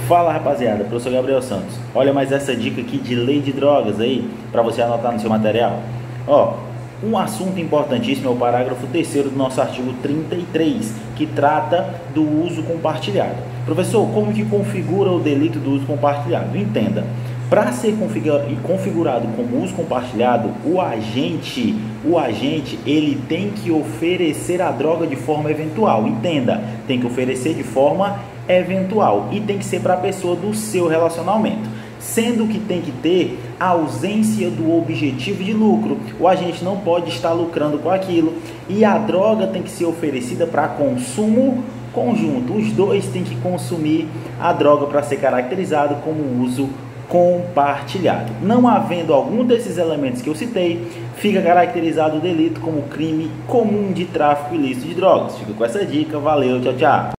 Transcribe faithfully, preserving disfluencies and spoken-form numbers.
Fala rapaziada, professor Gabriel Santos. Olha mais essa dica aqui de lei de drogas aí, para você anotar no seu material. Ó, um assunto importantíssimo é o parágrafo terceiro do nosso artigo trinta e três, que trata do uso compartilhado. Professor, como que configura o delito do uso compartilhado? Entenda, para ser configurado como uso compartilhado, o agente, o agente, ele tem que oferecer a droga de forma eventual. Entenda, tem que oferecer de forma eventual e tem que ser para a pessoa do seu relacionamento, sendo que tem que ter a ausência do objetivo de lucro. O agente não pode estar lucrando com aquilo e a droga tem que ser oferecida para consumo conjunto. Os dois têm que consumir a droga para ser caracterizado como uso compartilhado. Não havendo algum desses elementos que eu citei, fica caracterizado o delito como crime comum de tráfico ilícito de drogas. Fica com essa dica, valeu, tchau, tchau.